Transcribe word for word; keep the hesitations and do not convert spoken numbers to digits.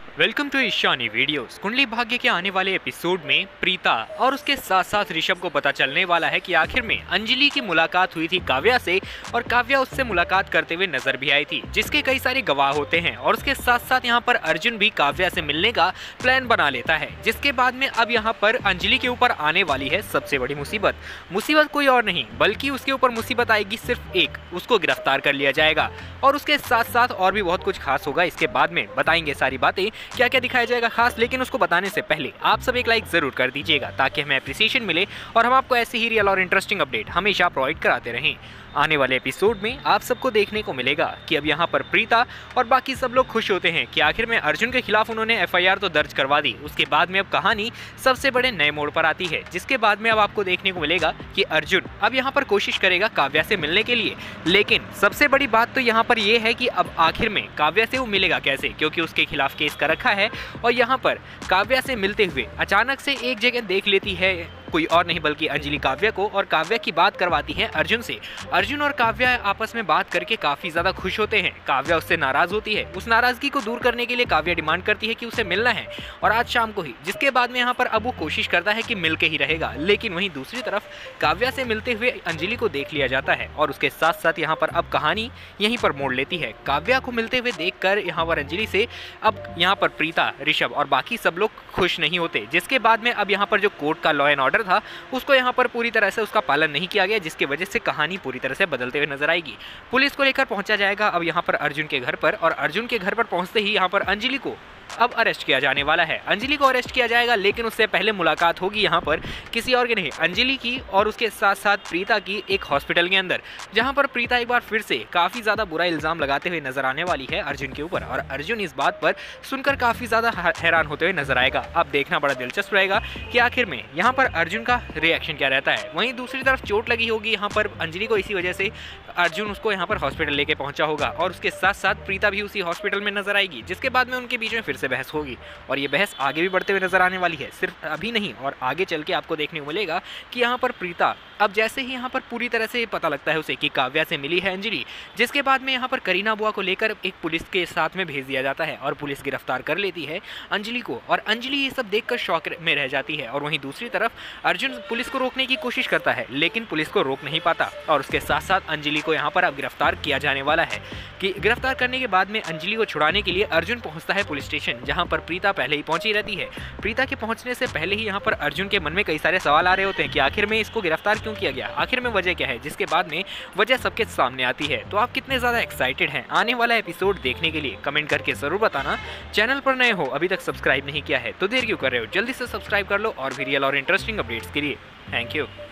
Welcome to Ishani videos. Kundali Bhagya के आने वाले एपिसोड में प्रीता और उसके साथ साथ ऋषभ को पता चलने वाला है कि आखिर में अंजलि की मुलाकात हुई थी काव्या से और काव्या उससे मुलाकात करते हुए नजर भी आई थी, जिसके कई सारे गवाह होते हैं। और उसके साथ साथ यहाँ पर अर्जुन भी काव्या से मिलने का प्लान बना लेता है, जिसके बाद में अब यहाँ पर अंजलि के ऊपर आने वाली है सबसे बड़ी मुसीबत। मुसीबत कोई और नहीं बल्कि उसके ऊपर मुसीबत आएगी सिर्फ एक, उसको गिरफ्तार कर लिया जाएगा। और उसके साथ साथ और भी बहुत कुछ खास होगा, इसके बाद में बताएंगे सारी बातें, क्या क्या दिखाया जाएगा खास। लेकिन उसको बताने से पहले आप सब एक लाइक जरूर कर दीजिएगा ताकि हमें अप्रिसिएशन मिले और हम आपको ऐसे ही रियल और इंटरेस्टिंग अपडेट हमेशा प्रोवाइड कराते रहें। आने वाले एपिसोड में आप सबको देखने को मिलेगा कि अब यहाँ पर प्रीता और बाकी सब लोग खुश होते हैं कि आखिर में अर्जुन के खिलाफ उन्होंने एफ आई आर तो दर्ज करवा दी। उसके बाद में अब कहानी सबसे बड़े नए मोड़ पर आती है, जिसके बाद में अब आपको देखने को मिलेगा कि अर्जुन अब यहाँ पर कोशिश करेगा काव्या से मिलने के लिए। लेकिन सबसे बड़ी बात तो यहाँ पर यह है कि अब आखिर में काव्या से वो मिलेगा कैसे, क्योंकि उसके खिलाफ केस कर रखा है। और यहाँ पर काव्या से मिलते हुए अचानक से एक जगह देख लेती है कोई और नहीं बल्कि अंजलि काव्या को, और काव्या की बात करवाती है अर्जुन से। अर्जुन और काव्या आपस में बात करके काफी ज्यादा खुश होते हैं। काव्या उससे नाराज होती है, उस नाराजगी को दूर करने के लिए काव्या डिमांड करती है कि उसे मिलना है और आज शाम को ही। जिसके बाद में यहाँ पर अब वो कोशिश करता है कि मिल के ही रहेगा, लेकिन वहीं दूसरी तरफ काव्या से मिलते हुए अंजलि को देख लिया जाता है। और उसके साथ साथ यहाँ पर अब कहानी यहीं पर मोड़ लेती है। काव्या को मिलते हुए देखकर यहाँ पर अंजलि से अब यहाँ पर प्रीता, ऋषभ और बाकी सब लोग खुश नहीं होते। जिसके बाद में अब यहाँ पर जो कोर्ट का लॉ एंड ऑर्डर था उसको यहाँ पर पूरी तरह से उसका पालन नहीं किया गया, जिसकी वजह से कहानी पूरी तरह से बदलते हुए नजर आएगी। पुलिस को लेकर पहुंचा जाएगा अब यहाँ पर अर्जुन के घर पर, और अर्जुन के घर पर पहुंचते ही यहाँ पर अंजलि को अब अरेस्ट किया जाने वाला है। अंजलि को अरेस्ट किया जाएगा, लेकिन उससे पहले मुलाकात होगी यहाँ पर किसी और के नहीं, अंजलि की और उसके साथ साथ प्रीता की एक हॉस्पिटल के अंदर, जहाँ पर प्रीता एक बार फिर से काफी ज्यादा बुरा इल्जाम लगाते हुए नजर आने वाली है अर्जुन के ऊपर। और अर्जुन इस बात पर सुनकर काफी ज्यादा हैरान होते हुए नजर आएगा। अब देखना बड़ा दिलचस्प रहेगा कि आखिर में यहाँ पर अर्जुन का रिएक्शन क्या रहता है। वहीं दूसरी तरफ चोट लगी होगी यहाँ पर अंजलि को, इसी वजह से अर्जुन उसको यहाँ पर हॉस्पिटल लेके पहुंचा होगा। और उसके साथ साथ प्रीता भी उसी हॉस्पिटल में नजर आएगी, जिसके बाद में उनके बीच में फिर से बहस होगी। और ये बहस आगे भी बढ़ते हुए नजर आने वाली है, सिर्फ अभी नहीं और आगे चल के आपको देखने को मिलेगा कि यहाँ पर प्रीता अब जैसे ही यहाँ पर पूरी तरह से पता लगता है उसे कि काव्या से मिली है अंजलि, जिसके बाद में यहाँ पर करीना बुआ को लेकर एक पुलिस के साथ में भेज दिया जाता है और पुलिस गिरफ्तार कर लेती है अंजलि को। और अंजलि ये सब देखकर शॉक में रह जाती है। और वहीं दूसरी तरफ अर्जुन पुलिस को रोकने की कोशिश करता है, लेकिन पुलिस को रोक नहीं पाता। और उसके साथ साथ अंजलि को यहाँ पर अब गिरफ्तार किया जाने वाला है। कि गिरफ्तार करने के बाद में अंजलि को छुड़ाने के लिए अर्जुन पहुंचता है पुलिस स्टेशन, जहां पर प्रीता पहले ही पहुंची रहती है। प्रीता के पहुंचने से पहले ही यहाँ पर अर्जुन के मन में कई सारे सवाल आ रहे होते हैं कि आखिर में इसको गिरफ्तार क्यों किया गया, आखिर में वजह क्या है, जिसके बाद में वजह सबके सामने आती है। तो आप कितने ज्यादा एक्साइटेड हैं आने वाला एपिसोड देखने के लिए, कमेंट करके जरूर बताना। चैनल पर नए हो, अभी तक सब्सक्राइब नहीं किया है तो देर क्यों कर रहे हो, जल्दी से सब्सक्राइब कर लो और भी रियल और इंटरेस्टिंग अपडेट्स के लिए। Thank you.